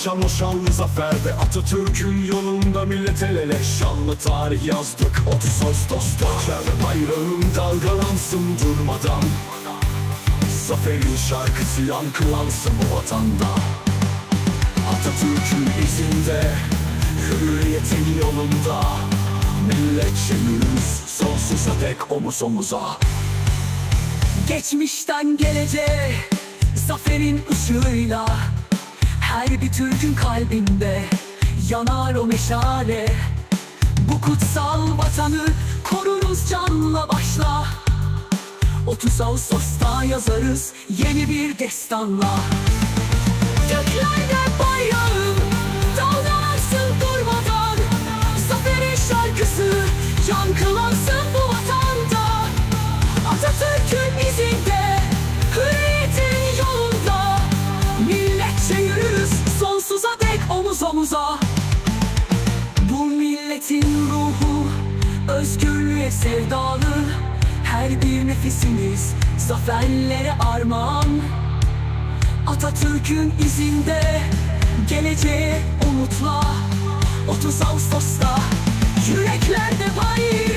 Can o şanlı zaferde, Atatürk'ün yolunda millet el ele. Şanlı tarih yazdık 30 Ağustos'ta. Şer bayrağım dalgalansın durmadan, zaferin şarkısı yankılansın bu vatanda. Atatürk'ün izinde, hürriyetin yolunda, milletçe yürürüz sonsuza dek omuz omuza. Geçmişten geleceğe, zaferin ışığıyla, her bir Türk'ün kalbinde yanar o meşale. Bu kutsal vatanı koruruz canla başla. 30 Ağustos'ta yazarız yeni bir destanla. Göklerde bayrağım dalgalansın durmadan, zaferin şarkısı yankılansın bu vatanda. Atatürk'ün izinde, hürriyetin yolunda, milletçe yürürüz sonsuza dek omuz omuza. Bu milletin ruhu özgürlüğe sevdalı, her bir nefesimiz zaferlere armağan. Atatürk'ün izinde, geleceğe umutla, 30 Ağustos'ta yüreklerde bayrak.